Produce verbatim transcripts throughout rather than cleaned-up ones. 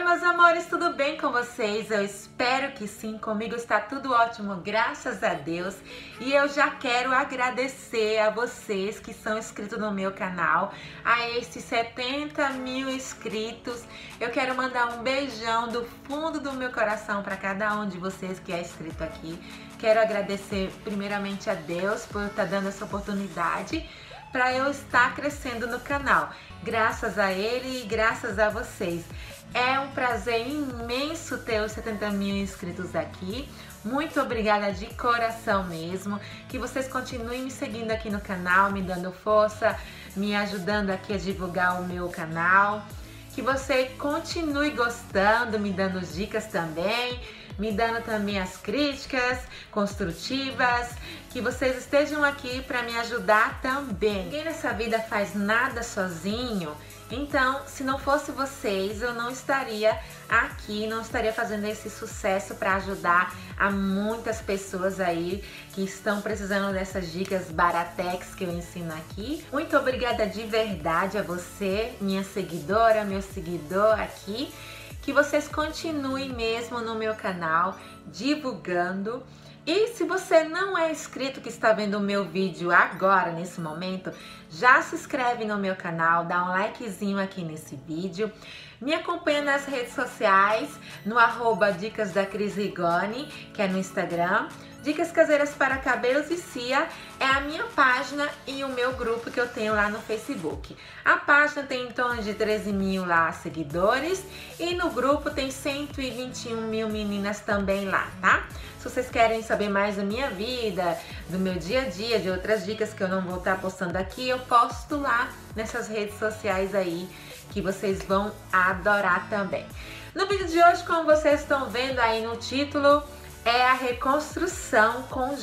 meus amores, tudo bem com vocês? Eu espero que sim, comigo está tudo ótimo, graças a Deus. E eu já quero agradecer a vocês que são inscritos no meu canal, a esses setenta mil inscritos. Eu quero mandar um beijão do fundo do meu coração para cada um de vocês que é inscrito aqui. Quero agradecer primeiramente a Deus por estar dando essa oportunidade para eu estar crescendo no canal. Graças a Ele e graças a vocês. É um prazer imenso ter os setenta mil inscritos aqui. Muito obrigada de coração mesmo. Que vocês continuem me seguindo aqui no canal, me dando força, me ajudando aqui a divulgar o meu canal. Que você continue gostando, me dando dicas também, me dando também as críticas construtivas, que vocês estejam aqui para me ajudar também. Ninguém nessa vida faz nada sozinho, então se não fosse vocês eu não estaria aqui, não estaria fazendo esse sucesso para ajudar a muitas pessoas aí que estão precisando dessas dicas baratex que eu ensino aqui. Muito obrigada de verdade a você, minha seguidora, meu seguidor aqui. Que vocês continuem mesmo no meu canal, divulgando. E se você não é inscrito que está vendo o meu vídeo agora, nesse momento, já se inscreve no meu canal, dá um likezinho aqui nesse vídeo. Me acompanha nas redes sociais, no arroba Dicas da Cris Rigoni, que é no Instagram. Dicas Caseiras para Cabelos e Cia é a minha página e o meu grupo que eu tenho lá no Facebook. A página tem em torno de treze mil lá seguidores e no grupo tem cento e vinte e um mil meninas também lá, tá? Se vocês querem saber mais da minha vida, do meu dia a dia, de outras dicas que eu não vou estar postando aqui, eu posto lá nessas redes sociais aí que vocês vão adorar também. No vídeo de hoje, como vocês estão vendo aí no título, é a reconstrução com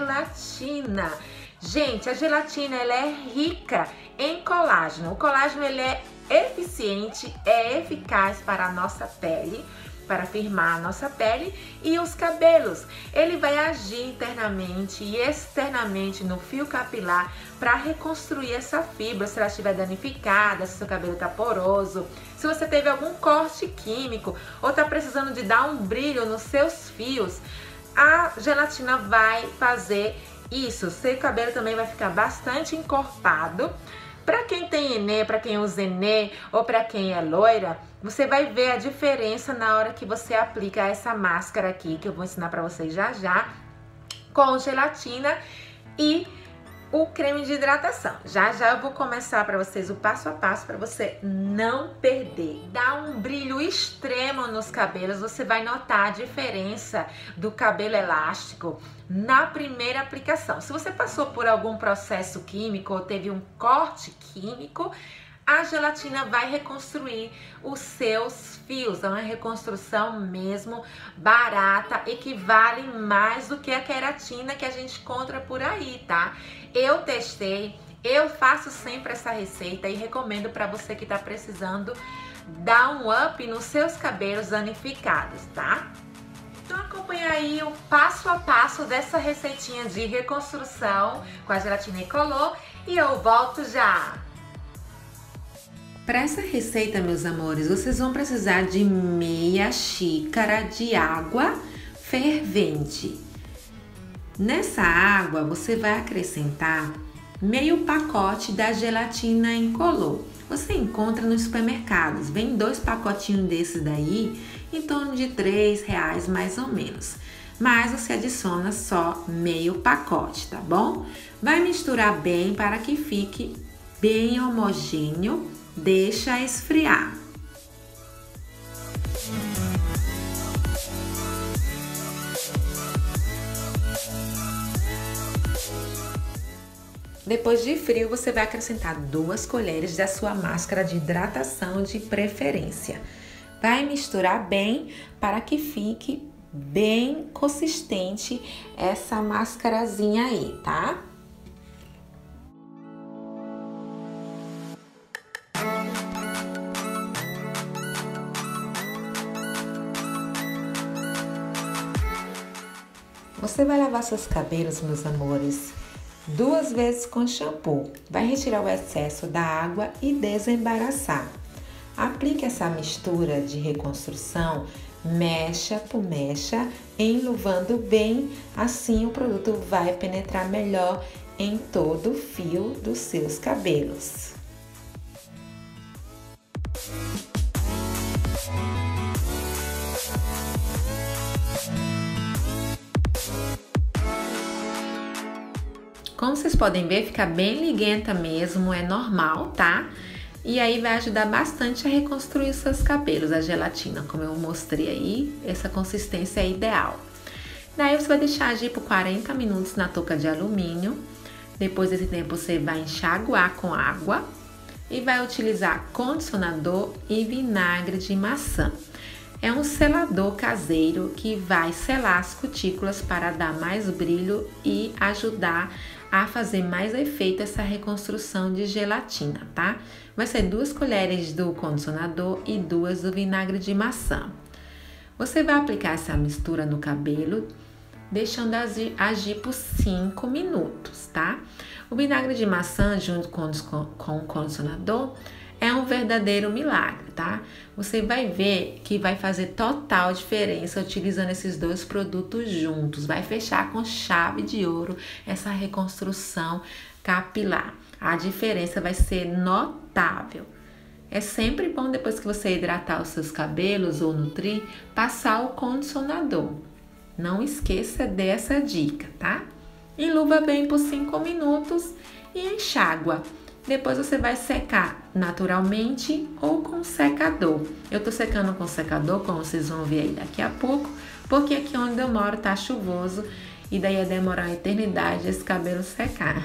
gelatina. Gente, a gelatina ela é rica em colágeno. O colágeno ele é eficiente, é eficaz para a nossa pele, para firmar a nossa pele e os cabelos. Ele vai agir internamente e externamente no fio capilar para reconstruir essa fibra, se ela estiver danificada, se seu cabelo está poroso, se você teve algum corte químico ou está precisando de dar um brilho nos seus fios, a gelatina vai fazer isso. Seu cabelo também vai ficar bastante encorpado. Para quem tem enê, para quem usa enê ou para quem é loira, você vai ver a diferença na hora que você aplica essa máscara aqui, que eu vou ensinar para vocês já já, com gelatina e o creme de hidratação. Já já eu vou começar para vocês o passo a passo para você não perder. Dá um brilho extremo nos cabelos, você vai notar a diferença do cabelo elástico na primeira aplicação. Se você passou por algum processo químico ou teve um corte químico, a gelatina vai reconstruir os seus fios. É uma reconstrução mesmo barata e que vale mais do que a queratina que a gente encontra por aí, tá? Eu testei, eu faço sempre essa receita e recomendo para você que tá precisando dar um up nos seus cabelos danificados, tá? Então acompanha aí o passo a passo dessa receitinha de reconstrução com a gelatina incolor e eu volto já! Para essa receita, meus amores, vocês vão precisar de meia xícara de água fervente. Nessa água, você vai acrescentar meio pacote da gelatina incolor. Você encontra nos supermercados, vem dois pacotinhos desses daí, em torno de três reais mais ou menos. Mas você adiciona só meio pacote, tá bom? Vai misturar bem para que fique bem homogêneo. Deixa esfriar. Depois de frio, você vai acrescentar duas colheres da sua máscara de hidratação de preferência. Vai misturar bem para que fique bem consistente essa máscarazinha aí, tá? Você vai lavar seus cabelos, meus amores, duas vezes com shampoo. Vai retirar o excesso da água e desembaraçar. Aplique essa mistura de reconstrução mecha por mecha, enluvando bem, assim o produto vai penetrar melhor em todo o fio dos seus cabelos. Como vocês podem ver, fica bem liguenta mesmo, é normal, tá? E aí vai ajudar bastante a reconstruir os seus cabelos, a gelatina, como eu mostrei aí, essa consistência é ideal. Daí você vai deixar agir por quarenta minutos na touca de alumínio. Depois desse tempo você vai enxaguar com água e vai utilizar condicionador e vinagre de maçã. É um selador caseiro que vai selar as cutículas para dar mais brilho e ajudar a fazer mais efeito essa reconstrução de gelatina, tá? Vai ser duas colheres do condicionador e duas do vinagre de maçã. Você vai aplicar essa mistura no cabelo, deixando agir, agir por cinco minutos, tá? O vinagre de maçã junto com, com o condicionador é um verdadeiro milagre, tá? Você vai ver que vai fazer total diferença utilizando esses dois produtos juntos. Vai fechar com chave de ouro essa reconstrução capilar. A diferença vai ser notável. É sempre bom, depois que você hidratar os seus cabelos ou nutrir, passar o condicionador. Não esqueça dessa dica, tá? Enluva bem por cinco minutos e enxágua. Depois você vai secar naturalmente ou com secador. Eu tô secando com secador, como vocês vão ver aí daqui a pouco, porque aqui onde eu moro tá chuvoso e daí ia demorar uma eternidade esse cabelo secar.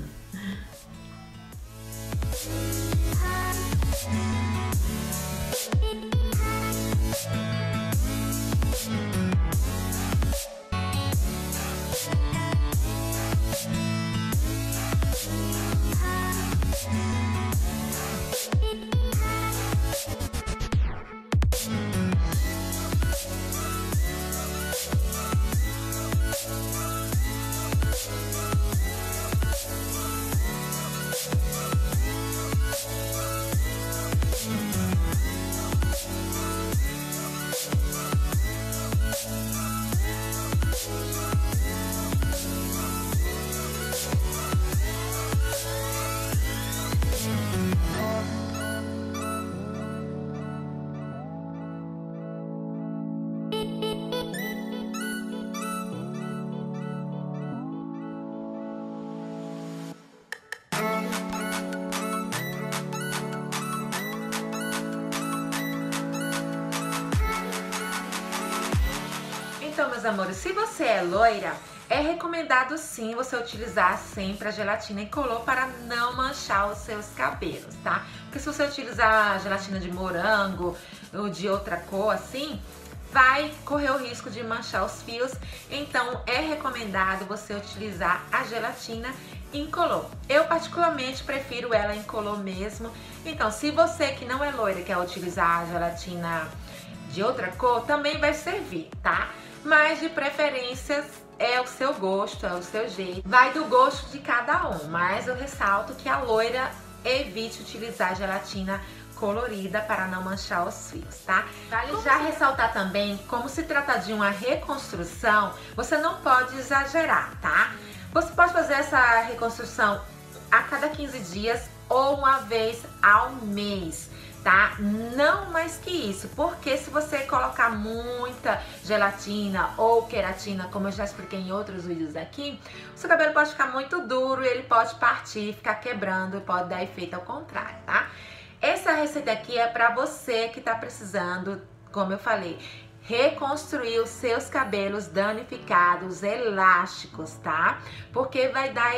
Então, meus amores, se você é loira, é recomendado sim você utilizar sempre a gelatina incolor para não manchar os seus cabelos, tá? Porque se você utilizar a gelatina de morango ou de outra cor assim, vai correr o risco de manchar os fios. Então, é recomendado você utilizar a gelatina incolor. Eu particularmente prefiro ela incolor mesmo. Então, se você que não é loira quer utilizar a gelatina de outra cor, também vai servir, tá? Mas de preferência é o seu gosto, é o seu jeito. Vai do gosto de cada um, mas eu ressalto que a loira evite utilizar gelatina colorida para não manchar os fios, tá? Vale como já se... ressaltar também, como se trata de uma reconstrução, você não pode exagerar, tá? Você pode fazer essa reconstrução a cada quinze dias ou uma vez ao mês, tá? Não mais que isso, porque se você colocar muita gelatina ou queratina, como eu já expliquei em outros vídeos aqui, o seu cabelo pode ficar muito duro e ele pode partir, ficar quebrando e pode dar efeito ao contrário, tá? Essa receita aqui é para você que tá precisando, como eu falei, reconstruir os seus cabelos danificados, elásticos, tá? Porque vai dar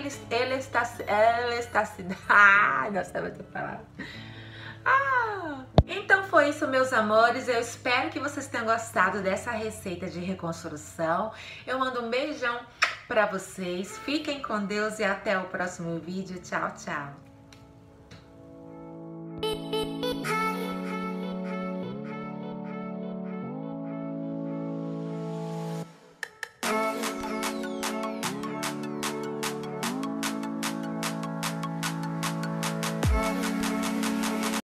elasticidade. Ai, não sei o falar. Ah, então foi isso, meus amores. Eu espero que vocês tenham gostado dessa receita de reconstrução. Eu mando um beijão pra vocês. Fiquem com Deus e até o próximo vídeo. Tchau, tchau.